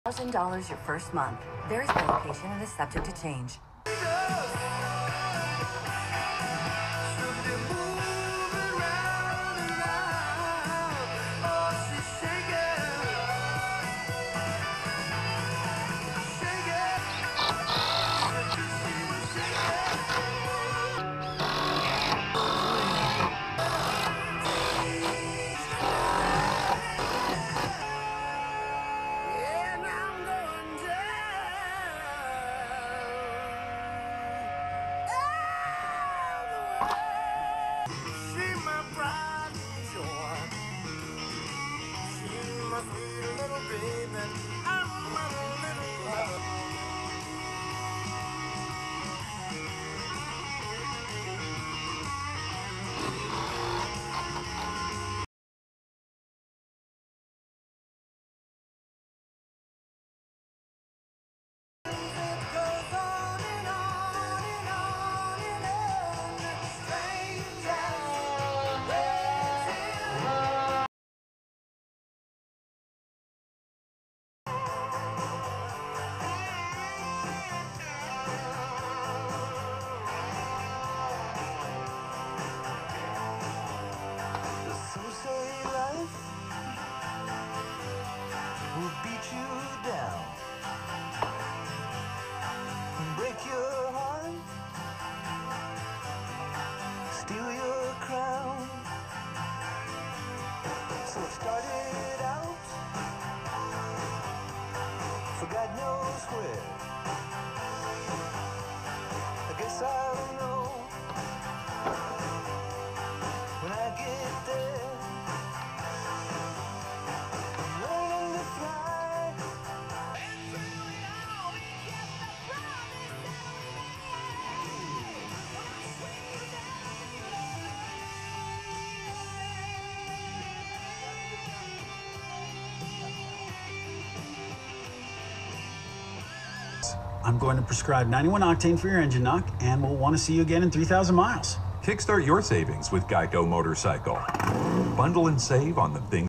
$1,000 your first month. Varies by location and is subject to change. Will beat you down and break your heart, steal your crown. So it started out for God knows where. I guess I'll know when I get there. I'm going to prescribe 91 octane for your engine knock, and we'll want to see you again in 3,000 miles. Kickstart your savings with Geico Motorcycle. Bundle and save on the things.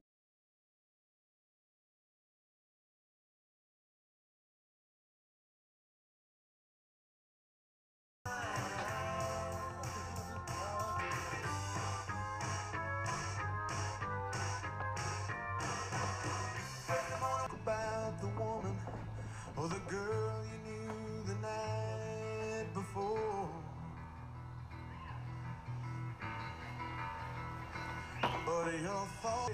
About the woman or the girl you knew the night before, but your thought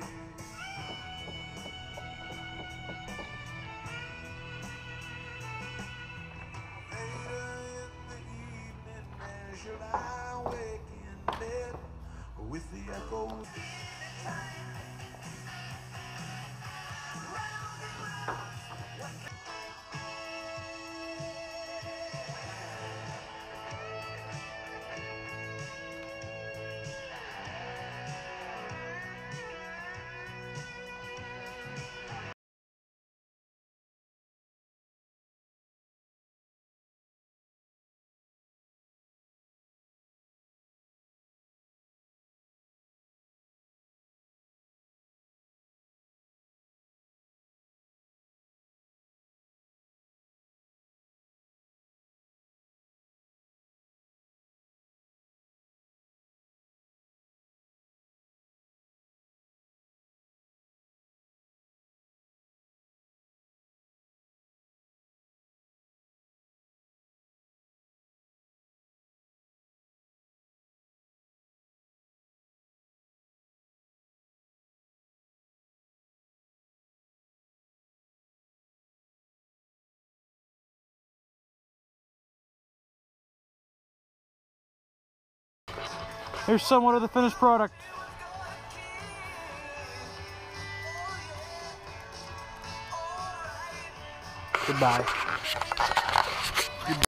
later in the evening as you lie awake in bed with the echoes. Here's somewhat of the finished product. Goodbye.